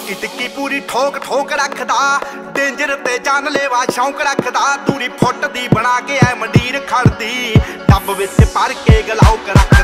ਟਿੱਕੀ ਟਿੱਕੀ ਪੂਰੀ ਠੋਕ ਠੋਕ रखदा डेंजर ते जानलेवा शौक रखदा दूरी फुट दी बना के ऐ मंडीर खड़दी डब विच भर के गलाउक रख